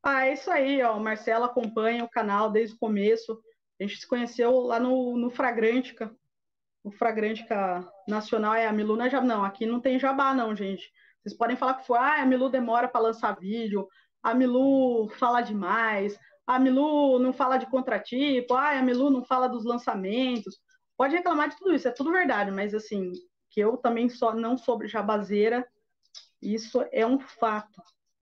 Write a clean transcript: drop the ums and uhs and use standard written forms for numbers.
Ah, é isso aí, ó. O Marcelo acompanha o canal desde o começo. A gente se conheceu lá no Fragrântica. O Fragrântica Nacional é a Milu, não é Jabá. Não, aqui não tem Jabá, não, gente. Vocês podem falar que foi, a Milu demora para lançar vídeo, a Milu fala demais, a Milu não fala de contratipo, a Milu não fala dos lançamentos. Pode reclamar de tudo isso, é tudo verdade, mas assim, que eu também só não sou jabazeira, isso é um fato.